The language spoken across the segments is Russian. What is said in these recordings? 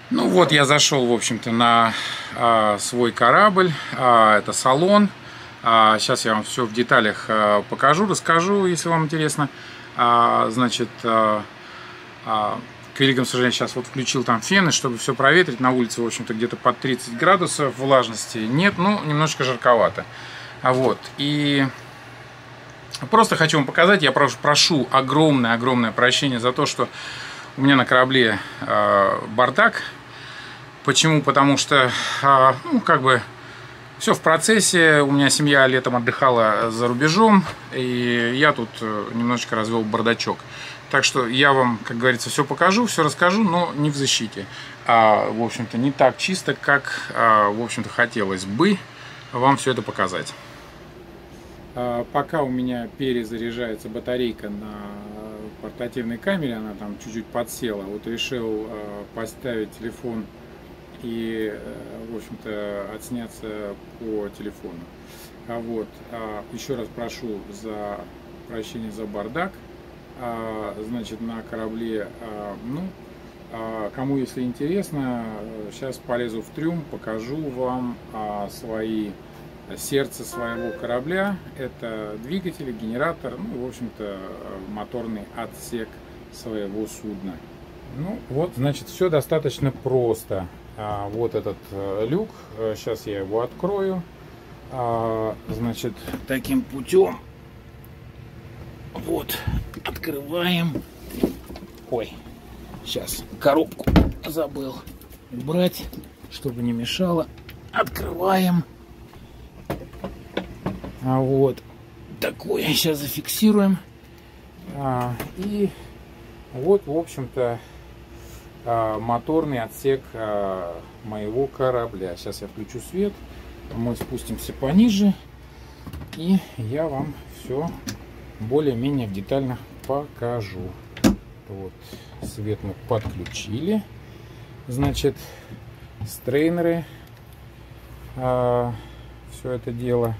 Ну вот я зашел, в общем-то, на свой корабль. Это салон. Сейчас я вам все в деталях покажу, расскажу, если вам интересно. Значит, к великому сожалению, сейчас вот включил там фены, чтобы все проветрить. На улице, в общем-то, где-то под 30 градусов, влажности нет, ну, немножечко жарковато. Вот, и просто хочу вам показать, я прошу огромное прощение за то, что у меня на корабле бардак. Почему? Потому что, ну, как бы, все в процессе. У меня семья летом отдыхала за рубежом, и я тут немножечко развел бардачок. Так что я вам, как говорится, все покажу, все расскажу, но не в защите. В общем-то, не так чисто, как, в общем-то, хотелось бы вам все это показать. Пока у меня перезаряжается батарейка на портативной камере, она там чуть-чуть подсела, вот решил поставить телефон и, в общем-то, отсняться по телефону. Вот, еще раз прошу за прощение за бардак. Значит, на корабле, ну, кому если интересно, сейчас полезу в трюм, покажу вам сердце своего корабля. Это двигатель, генератор, ну, в общем-то, моторный отсек своего судна. Ну, вот, значит, все достаточно просто. Вот этот люк, сейчас я его открою. Значит, таким путем. Вот, открываем. Ой, сейчас коробку забыл убрать, чтобы не мешало. Открываем. Вот такое сейчас зафиксируем. И вот, в общем-то, моторный отсек моего корабля. Сейчас я включу свет. Мы спустимся пониже, и я вам все более-менее детально покажу. Вот, свет мы подключили. Значит, стрейнеры, все это дело.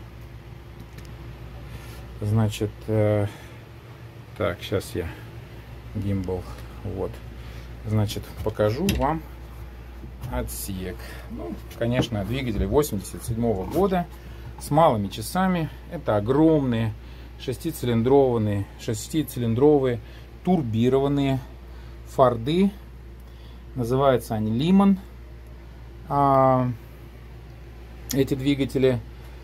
Значит, так, сейчас я гимбал. Вот, значит, покажу вам отсек. Ну, конечно, двигатели 87-го года с малыми часами. Это огромные шестицилиндровые турбированные форды. Называются они Лиман. Эти двигатели.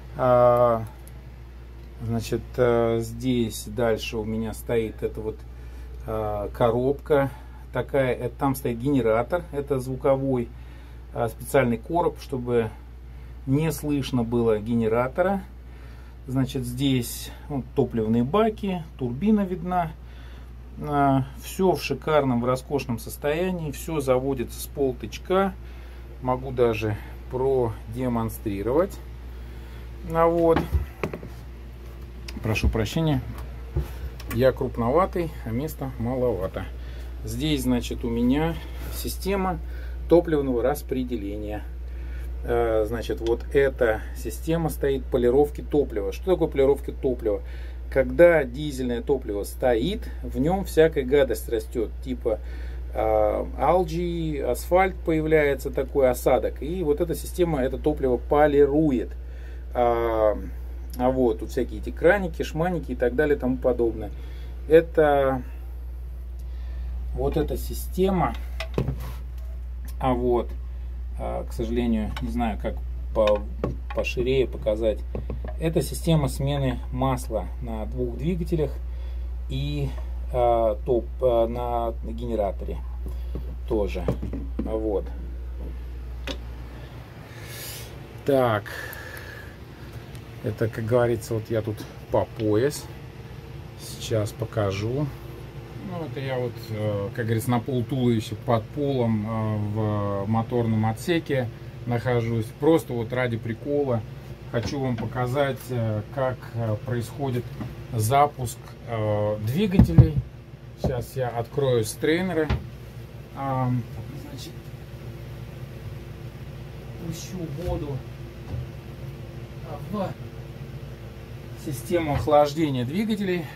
Значит, здесь дальше у меня стоит эта вот коробка такая. Там стоит генератор. Это звуковой специальный короб, чтобы не слышно было генератора. Значит, здесь вот топливные баки, турбина видна. Все в шикарном, в роскошном состоянии. Все заводится с полтычка. Могу даже продемонстрировать. Вот. Прошу прощения. Я крупноватый, а места маловато. Здесь, значит, у меня система топливного распределения. Значит, вот эта система стоит полировки топлива. Что такое полировка топлива? Когда дизельное топливо стоит, в нем всякая гадость растет, типа алги, асфальт, появляется такой осадок. И вот эта система это топливо полирует. Вот тут всякие эти краники, шманики и так далее, тому подобное. Это вот эта система. Вот. К сожалению, не знаю, как поширее показать. Это система смены масла на двух двигателях и на генераторе тоже. Вот. Так. Это, как говорится, вот я тут по пояс. Сейчас покажу. Ну, это я вот, как говорится, на полтуловища под полом в моторном отсеке нахожусь. Просто вот ради прикола хочу вам показать, как происходит запуск двигателей. Сейчас я открою стрейнеры. Значит, пущу воду в систему охлаждения двигателей.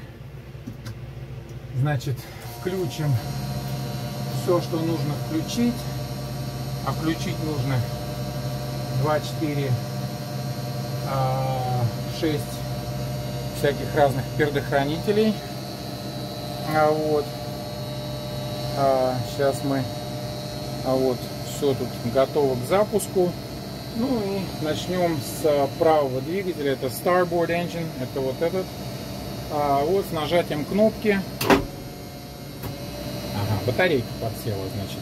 Значит, включим все, что нужно включить. А включить нужно 2, 4, 6 всяких разных предохранителей. Вот. Сейчас мы вот все тут готово к запуску. Ну и начнем с правого двигателя. Это Starboard Engine. Это вот этот. Вот с нажатием кнопки. Ага, батарейка подсела, значит.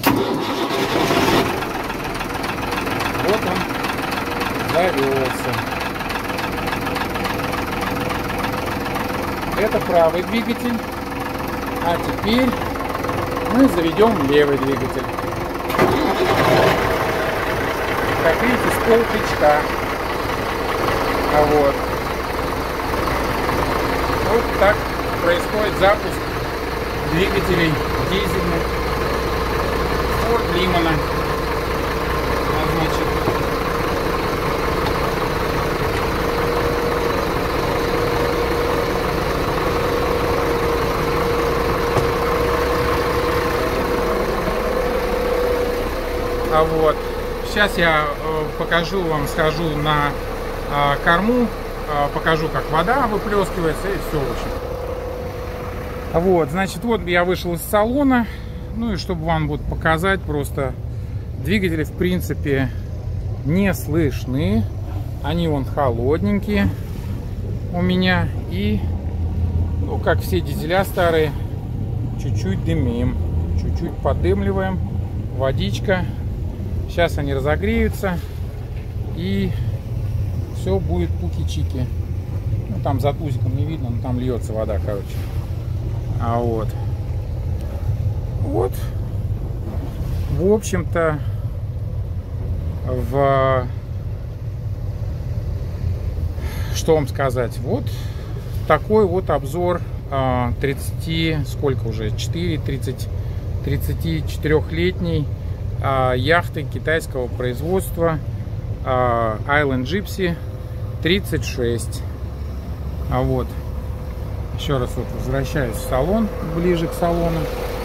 Вот он завелся. Это правый двигатель. А теперь мы заведем левый двигатель. Как видите, с полтычка. Вот. Вот так происходит запуск двигателей дизельных Ford Limona. Значит, вот. Сейчас я покажу вам, схожу на корму, покажу, как вода выплескивается, и все, в общем. Вот, значит, вот я вышел из салона. Ну и чтобы вам вот показать, просто двигатели в принципе не слышны. Они вон холодненькие у меня. И, ну, как все дизеля старые, чуть-чуть дымим, чуть-чуть поддымливаем. Водичка. Сейчас они разогреются, и все будет пуки-чики. Ну, там за тузиком не видно, но там льется вода, короче. Вот. Вот. В общем-то, что вам сказать? Вот такой вот обзор 30, сколько уже? 34-летней яхты китайского производства Island Gypsy 36. Вот. Еще раз вот возвращаюсь в салон, ближе к салону.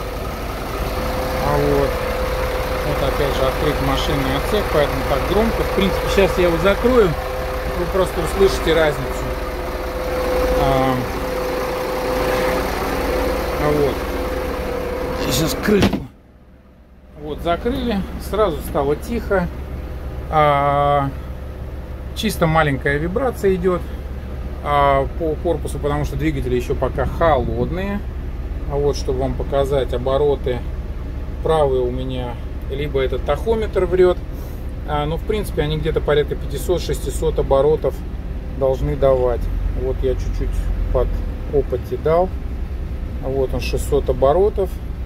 Вот. Вот опять же открыт машинный отсек, поэтому так громко. В принципе, сейчас я его закрою, вы просто услышите разницу. Вот. Сейчас крышку. Вот, закрыли, сразу стало тихо. Чисто маленькая вибрация идет по корпусу, потому что двигатели еще пока холодные. Вот, чтобы вам показать обороты. Правый у меня либо этот тахометр врет, но в принципе они где-то порядка 500-600 оборотов должны давать. Вот я чуть-чуть под опыте дал. Вот он, 600 оборотов.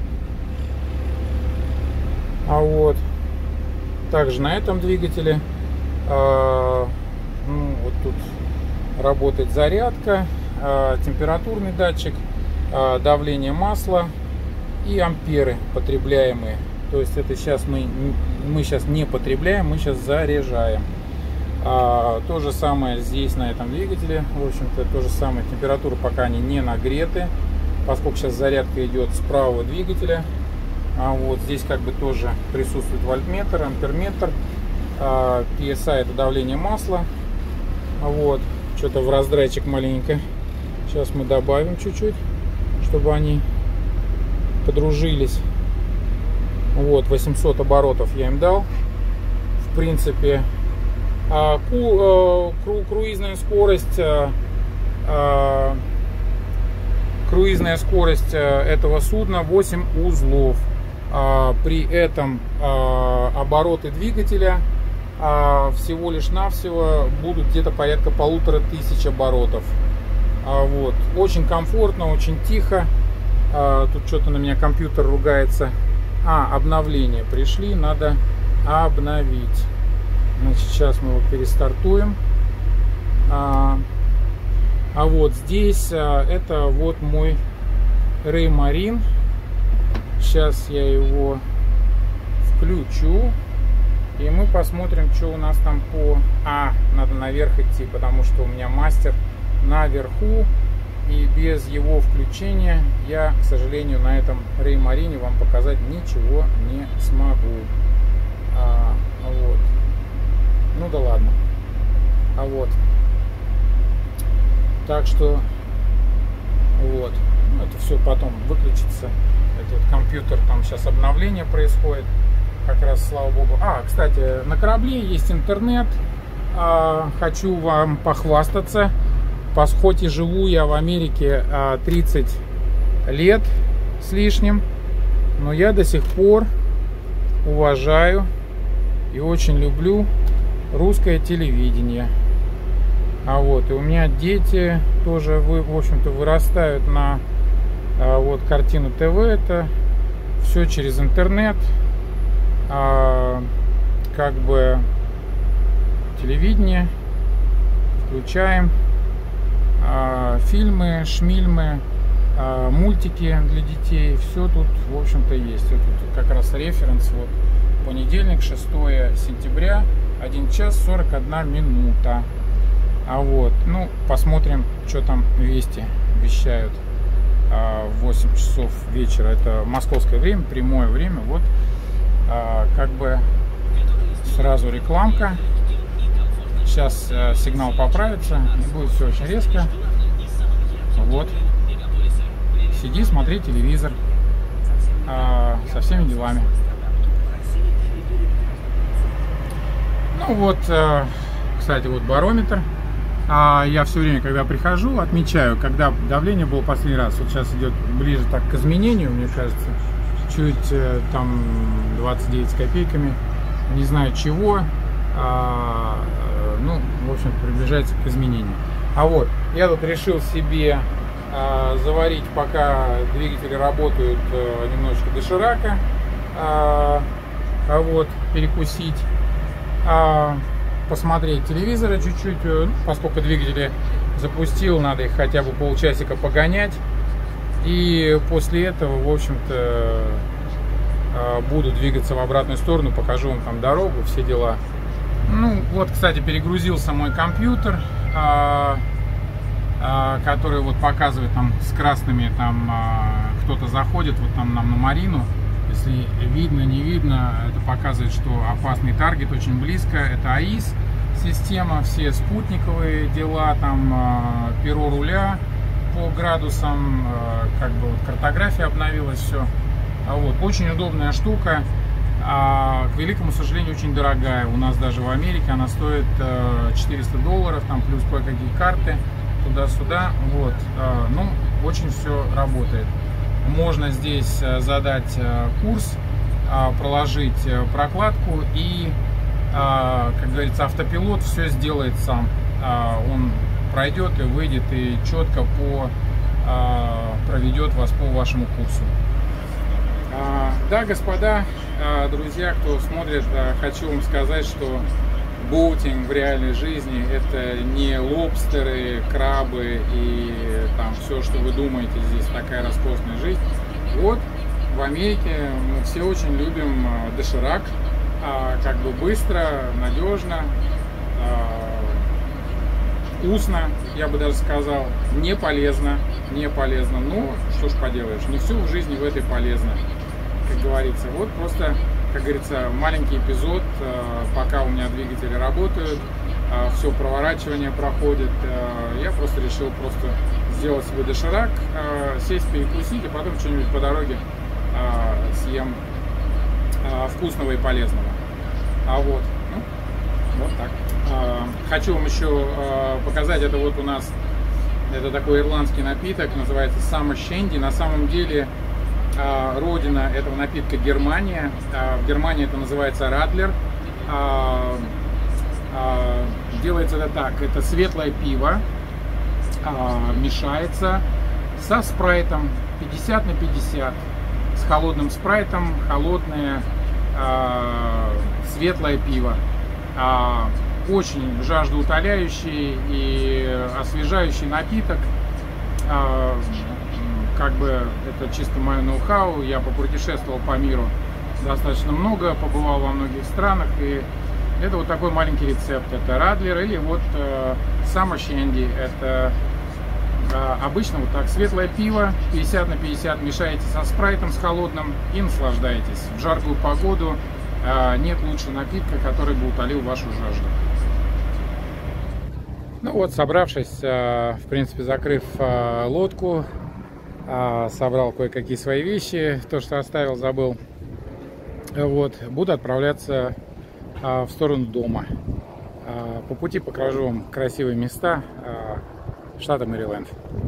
Вот. Также на этом двигателе ну, вот тут работает зарядка, температурный датчик, давление масла и амперы потребляемые. То есть это сейчас мы сейчас не потребляем, мы сейчас заряжаем. То же самое здесь на этом двигателе. В общем-то то же самое. Температура пока они не нагреты, поскольку сейчас зарядка идет с правого двигателя. Вот здесь как бы тоже присутствует вольтметр, амперметр, PSI это давление масла. Вот, что-то в раздрайчик маленько. Сейчас мы добавим чуть-чуть, чтобы они подружились. Вот, 800 оборотов я им дал. В принципе, круизная скорость этого судна 8 узлов. При этом обороты двигателя всего лишь навсего будут где-то порядка 1500 оборотов. Вот. Очень комфортно, очень тихо. Тут что-то на меня компьютер ругается. Обновления пришли, надо обновить. Значит, сейчас мы его перестартуем. Вот здесь это вот мой Raymarine. Сейчас я его включу, и мы посмотрим, что у нас там по... надо наверх идти, потому что у меня мастер наверху, и без его включения я, к сожалению, на этом Raymarine вам показать ничего не смогу. Так что вот, это все потом выключится. Этот компьютер, там сейчас обновление происходит, как раз, слава богу. Кстати, на корабле есть интернет. Хочу вам похвастаться. Хоть и живу я в Америке 30 лет с лишним, но я до сих пор уважаю и очень люблю русское телевидение. И у меня дети тоже, в общем-то, вырастают на вот Картину ТВ. Это все через интернет. Как бы телевидение включаем, фильмы, шмильмы, мультики для детей. Все тут, в общем-то, есть. Это тут как раз референс. Вот понедельник, 6 сентября, 1 час 41 минута. Посмотрим, что там вести вещают в 8 часов вечера. Это московское время, прямое время. Вот как бы сразу рекламка. Сейчас сигнал поправится, не будет все очень резко. Вот. Сиди, смотри телевизор со всеми делами. Кстати, вот барометр. Я все время, когда прихожу, отмечаю, когда давление было последний раз. Вот сейчас идет ближе так к изменению, мне кажется. Чуть там 29 с копейками. Не знаю чего. В общем, приближается к изменению. Я тут решил себе заварить, пока двигатели работают, немножечко доширака. Перекусить. Посмотреть телевизора чуть-чуть, поскольку двигатели запустил, надо их хотя бы полчасика погонять. И после этого, в общем-то, буду двигаться в обратную сторону, покажу вам там дорогу, все дела. Кстати, перегрузился мой компьютер, который вот показывает там с красными, там кто-то заходит, вот там нам на Марину. Если видно, не видно, это показывает, что опасный таргет очень близко. Это АИС система, все спутниковые дела, там перо руля по градусам, как бы вот картография обновилась, все. Очень удобная штука, к великому сожалению, очень дорогая. У нас даже в Америке она стоит $400, там плюс кое-какие карты, туда-сюда. Очень все работает. Можно здесь задать курс, проложить прокладку и, как говорится, автопилот все сделает сам. Он пройдет и выйдет и четко проведет вас по вашему курсу. Да, господа, друзья, кто смотрит, хочу вам сказать, что боутинг в реальной жизни — это не лобстеры, крабы и там все, что вы думаете, здесь такая роскошная жизнь. Вот в Америке мы все очень любим доширак, как бы быстро, надежно, вкусно, я бы даже сказал, не полезно, но что ж поделаешь, не все в жизни в этой полезно, как говорится. Вот просто, как говорится, маленький эпизод, пока у меня двигатели работают, все проворачивание проходит, я просто решил сделать себе доширак, сесть, перекусить, и потом что-нибудь по дороге съем вкусного и полезного. Вот так. Хочу вам еще показать, это вот у нас, это такой ирландский напиток, называется Summer Shandy. На самом деле родина этого напитка Германия. В Германии это называется Radler. Делается это так: это светлое пиво, мешается со спрайтом 50 на 50, с холодным спрайтом, холодное светлое пиво. Очень жаждоутоляющий и освежающий напиток. Как бы это чисто мое ноу-хау. Я попутешествовал по миру достаточно много, побывал во многих странах, и это вот такой маленький рецепт. Это Radler или вот Summer Shandy. Это обычно вот так: светлое пиво 50 на 50, мешаете со спрайтом, с холодным, и наслаждаетесь. В жаркую погоду нет лучше напитка, который бы утолил вашу жажду. Ну вот, собравшись, в принципе, закрыв лодку, собрал кое-какие свои вещи, то, что оставил, забыл. Вот, буду отправляться в сторону дома. По пути покажу вам красивые места штата Мэриленд.